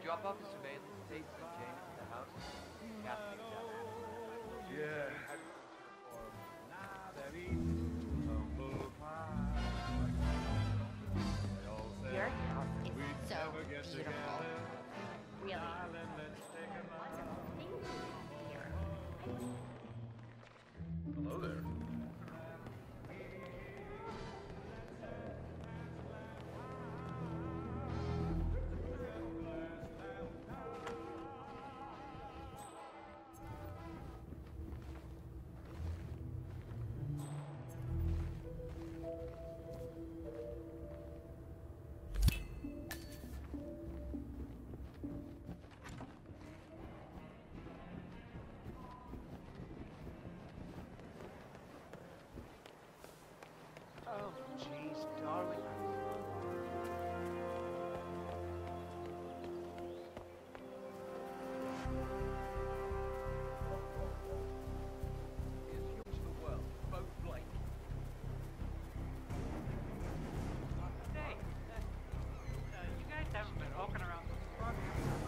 drop off the surveillance tapes and James at the house? Cassidy was down there. Yeah. Your house is so beautiful. Really. Hello there. Oh, jeez, darling. Is yours the world, both Blake. Hey, you guys haven't been walking around the park.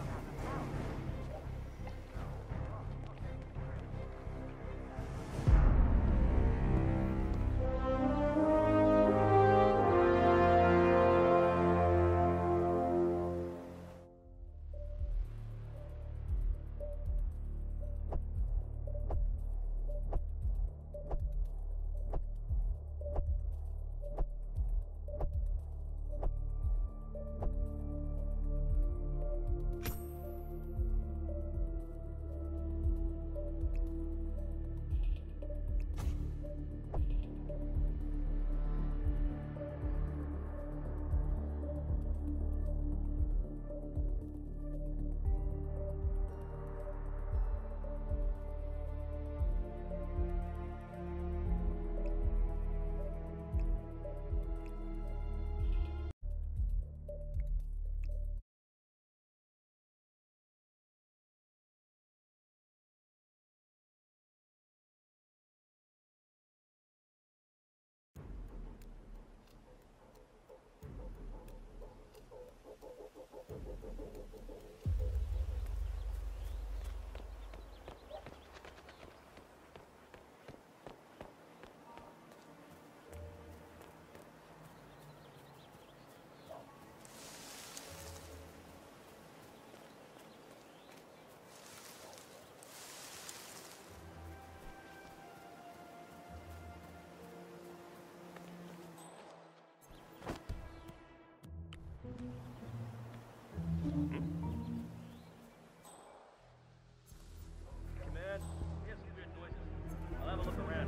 Command, we have some weird noises. I'll have a look around.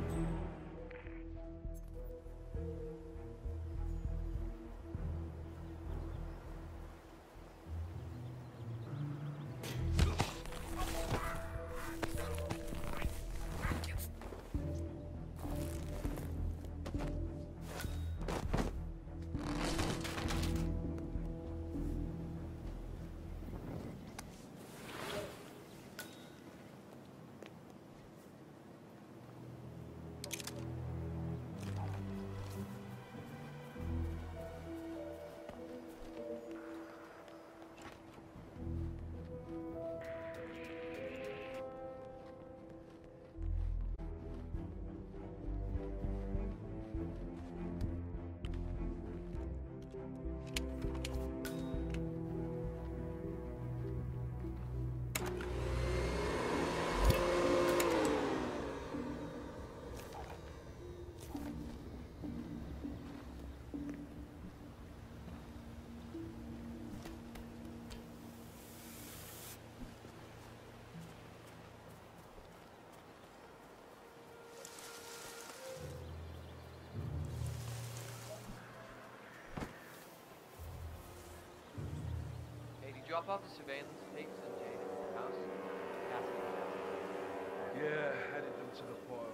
Hey, did you drop off the surveillance tapes and James at the house? Cassidy was down there. Yeah, headed them to the farm.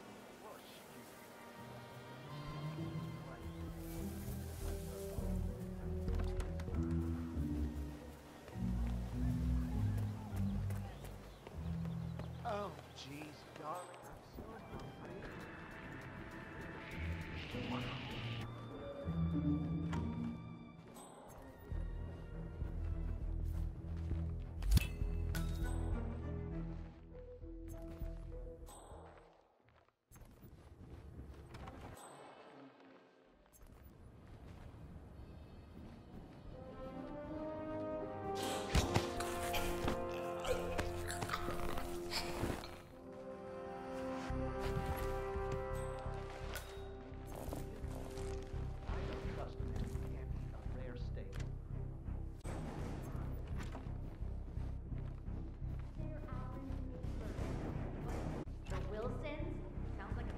Oh, jeez, darling, I'm so hungry. Wilsons? Sounds like a...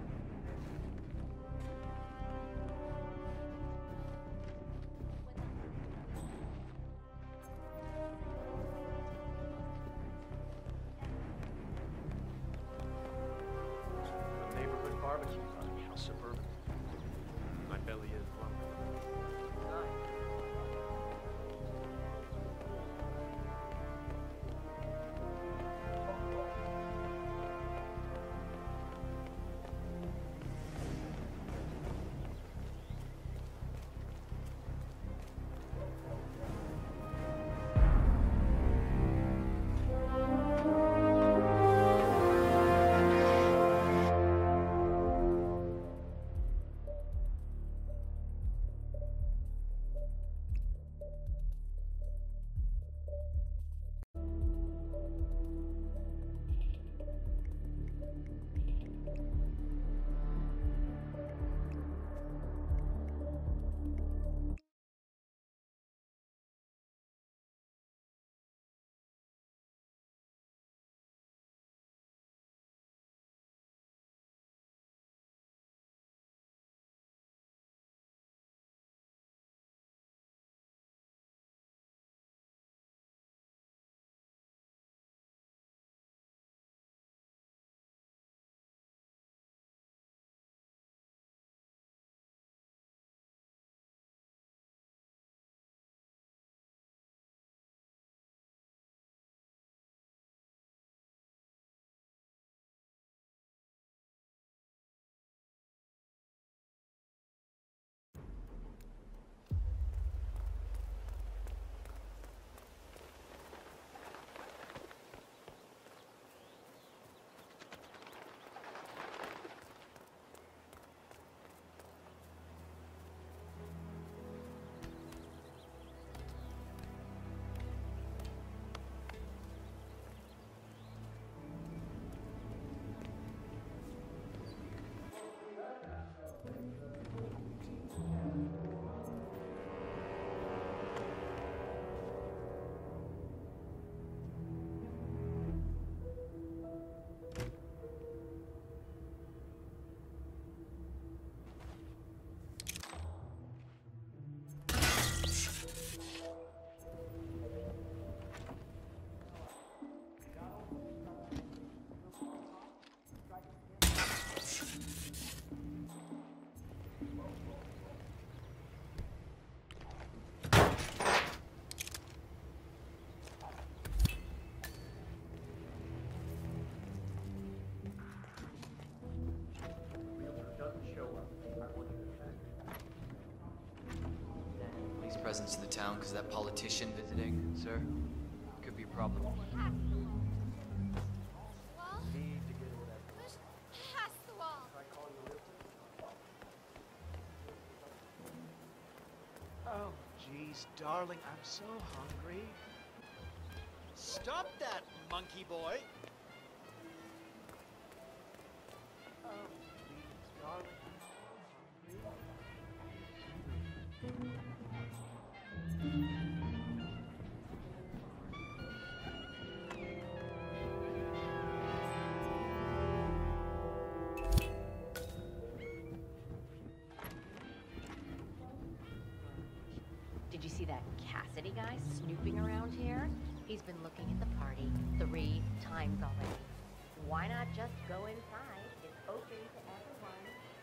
A neighborhood barbecue. How suburban. My belly is lumpy. Police presence in the town because that politician visiting, sir, could be a problem. Well, push past the wall. Oh, geez, darling, I'm so hungry. Stop that, monkey boy! Oh, geez, darling, I'm so hungry. Did you see that Cassidy guy snooping around here? He's been looking at the party 3 times already. Why not just go inside? It's open to everyone.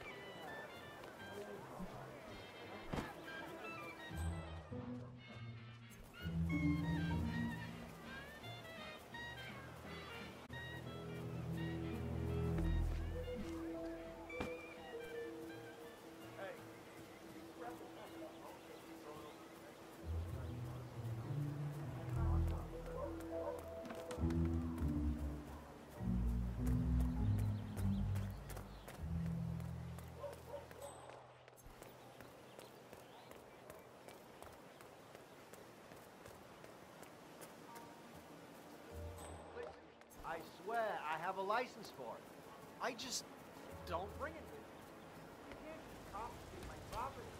I swear I have a license for it. I just don't bring it with me. You can't confiscate my property.